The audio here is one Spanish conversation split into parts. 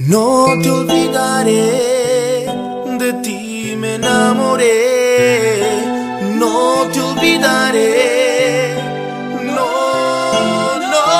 No te olvidaré, de ti me enamoré. No te olvidaré, no, no.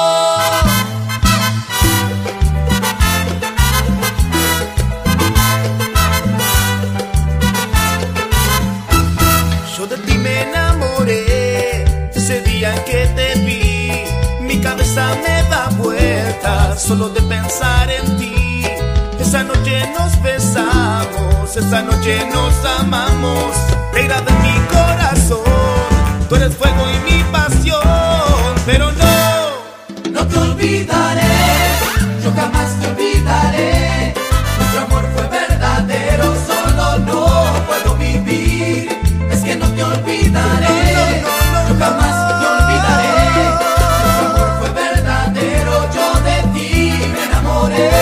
Yo de ti me enamoré, ese día en que te vi, mi cabeza me da vueltas solo de pensar en ti. Esa noche nos besamos, esa noche nos amamos. Te agrada mi corazón, tú eres fuego y mi pasión. Pero no te olvidaré, yo jamás te olvidaré. Nuestro amor fue verdadero, solo no puedo vivir. Es que no te olvidaré, yo jamás te olvidaré. Nuestro amor fue verdadero, yo de ti me enamoré.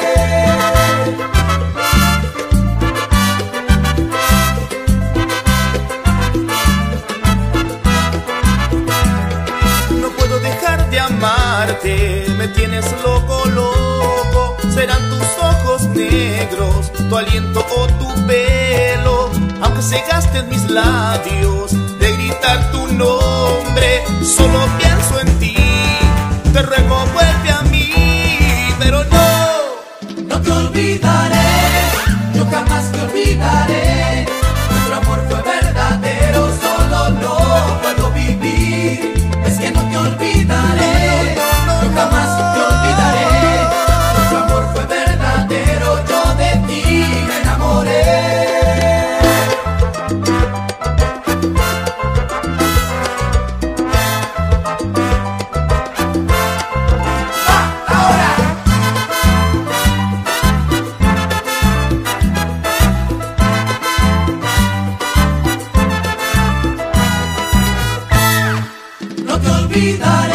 Amarte, me tienes loco, loco. Serán tus ojos negros, tu aliento o tu pelo. Aunque se gasten mis labios de gritar tu nombre, solo pienso en ti, te ruego vuelve a mí. Pero no te olvidaré, yo jamás te olvidaré. Nuestro amor fue verdadero, solo no puedo vivir. Es que no te olvidaré, yo jamás te olvidaré. Nuestro amor fue verdadero, yo de ti me enamoré. No te olvidaré.